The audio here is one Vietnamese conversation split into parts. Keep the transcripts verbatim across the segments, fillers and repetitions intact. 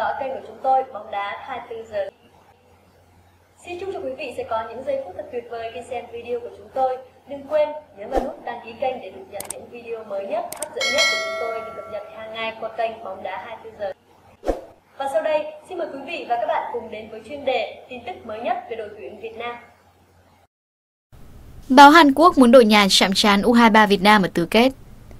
dõi kênh của chúng tôi Bóng Đá hai mươi tư giờ. Xin chúc cho quý vị sẽ có những giây phút thật tuyệt vời khi xem video của chúng tôi. Đừng quên nhấn vào nút đăng ký kênh để được nhận những video mới nhất, hấp dẫn nhất của chúng tôi được cập nhật hàng ngày qua kênh Bóng Đá hai mươi tư giờ. Và sau đây, xin mời quý vị và các bạn cùng đến với chuyên đề tin tức mới nhất về đội tuyển Việt Nam. Báo Hàn Quốc muốn đội nhà chạm trán U hai mươi ba Việt Nam ở tứ kết.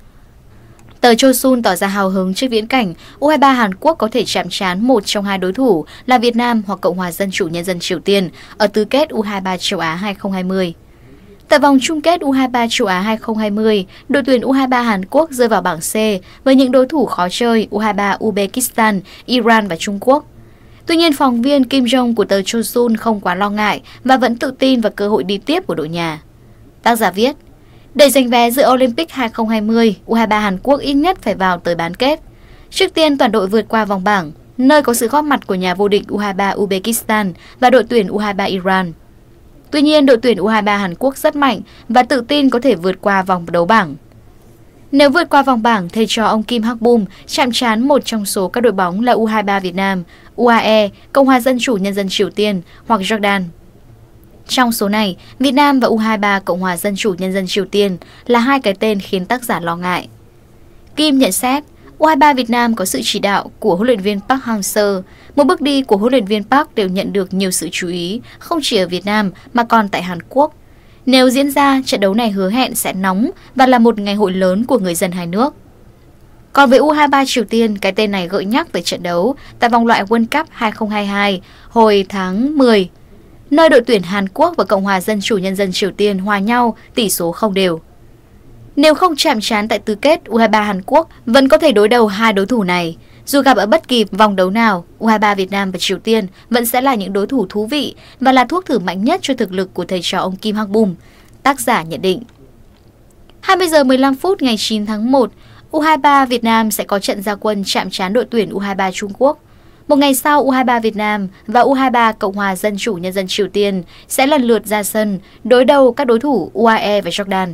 Tờ Chosun tỏ ra hào hứng trước viễn cảnh U hai mươi ba Hàn Quốc có thể chạm trán một trong hai đối thủ là Việt Nam hoặc Cộng hòa Dân chủ Nhân dân Triều Tiên ở tứ kết U hai mươi ba châu Á hai không hai không. Tại vòng chung kết U hai mươi ba châu Á hai không hai không, đội tuyển U hai mươi ba Hàn Quốc rơi vào bảng C với những đối thủ khó chơi U hai mươi ba Uzbekistan, Iran và Trung Quốc. Tuy nhiên, phóng viên Kim Jong của tờ Chosun không quá lo ngại và vẫn tự tin vào cơ hội đi tiếp của đội nhà. Tác giả viết, để giành vé dự Olympic hai không hai không, U hai mươi ba Hàn Quốc ít nhất phải vào tới bán kết. Trước tiên, toàn đội vượt qua vòng bảng, nơi có sự góp mặt của nhà vô địch U hai mươi ba Uzbekistan và đội tuyển U hai mươi ba Iran. Tuy nhiên, đội tuyển U hai mươi ba Hàn Quốc rất mạnh và tự tin có thể vượt qua vòng đấu bảng. Nếu vượt qua vòng bảng, thầy trò ông Kim Hak-bum chạm trán một trong số các đội bóng là U hai mươi ba Việt Nam, u a e, Cộng hòa Dân chủ Nhân dân Triều Tiên hoặc Jordan. Trong số này, Việt Nam và U hai mươi ba Cộng hòa Dân chủ Nhân dân Triều Tiên là hai cái tên khiến tác giả lo ngại. Kim nhận xét, U hai mươi ba Việt Nam có sự chỉ đạo của huấn luyện viên Park Hang-seo. Một bước đi của huấn luyện viên Park đều nhận được nhiều sự chú ý, không chỉ ở Việt Nam mà còn tại Hàn Quốc. Nếu diễn ra, trận đấu này hứa hẹn sẽ nóng và là một ngày hội lớn của người dân hai nước. Còn với U hai mươi ba Triều Tiên, cái tên này gợi nhắc tới trận đấu tại vòng loại World Cup hai không hai hai hồi tháng mười, nơi đội tuyển Hàn Quốc và Cộng hòa Dân chủ Nhân dân Triều Tiên hòa nhau tỷ số không đều. Nếu không chạm trán tại tứ kết, U hai mươi ba Hàn Quốc vẫn có thể đối đầu hai đối thủ này. Dù gặp ở bất kỳ vòng đấu nào, U hai mươi ba Việt Nam và Triều Tiên vẫn sẽ là những đối thủ thú vị và là thuốc thử mạnh nhất cho thực lực của thầy trò ông Kim Hak-bum, tác giả nhận định. hai mươi giờ mười lăm phút ngày chín tháng một, U hai mươi ba Việt Nam sẽ có trận ra quân chạm trán đội tuyển U hai mươi ba Trung Quốc. Một ngày sau, U hai mươi ba Việt Nam và U hai mươi ba Cộng hòa Dân chủ Nhân dân Triều Tiên sẽ lần lượt ra sân đối đầu các đối thủ u a e và Jordan.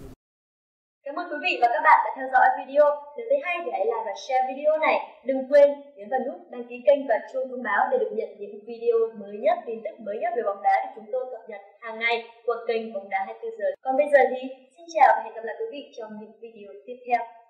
Cảm ơn quý vị và các bạn đã theo dõi video. Nếu thấy hay thì hãy like và share video này. Đừng quên nhấn vào nút đăng ký kênh và chuông thông báo để được nhận những video mới nhất, tin tức mới nhất về bóng đá được chúng tôi cập nhật hàng ngày qua kênh Bóng Đá hai mươi tư giờ. Còn bây giờ thì xin chào và hẹn gặp lại quý vị trong những video tiếp theo.